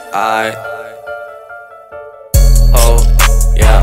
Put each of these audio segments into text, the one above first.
Oh, yeah.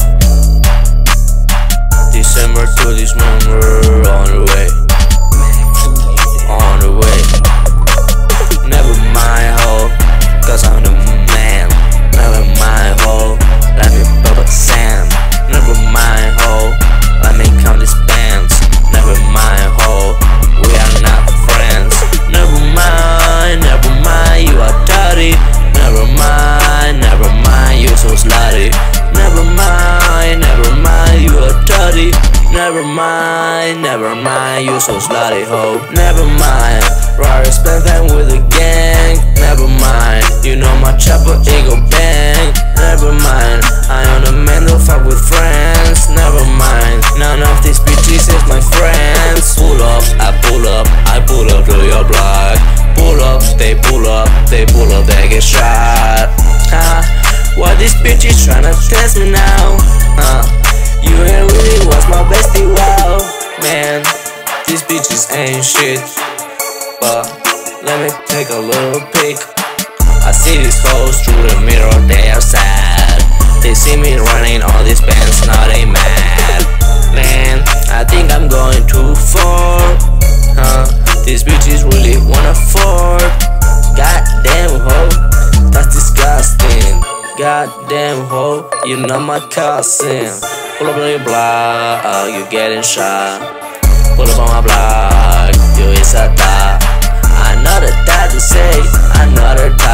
December to this number on the way. On the way. Never mind, ho, cause I'm the man. Never mind, ho, let me bubble Sam. Never mind, ho, let me count these bands. Never mind, ho, we are not friends. Never mind, you are dirty. Never mind, you so slutty. Never mind, you are dirty. Never mind, you so slutty, ho. Never mind, rather spend time with the gang. Never mind, you know my chopper ego bang. Never mind, I am the man who fuck with friends. Never mind, none of these bitches is my friends. Pull up, I pull up, I pull up to your block. Pull up, they pull up, they pull up, they get shot. Why these bitches tryna test me now? You ain't really was my bestie, wow. Man, these bitches ain't shit. But let me take a little peek. I see these hoes through the mirror, they are sad. They see me running all these bands, now they mad. Man, I think I'm going too far. These bitches really wanna afford. Goddamn ho, that's disgusting. Goddamn ho, you're not my cousin. Pull up on your block, you getting shot. Pull up on my block, you is a dog. Another dad to say, another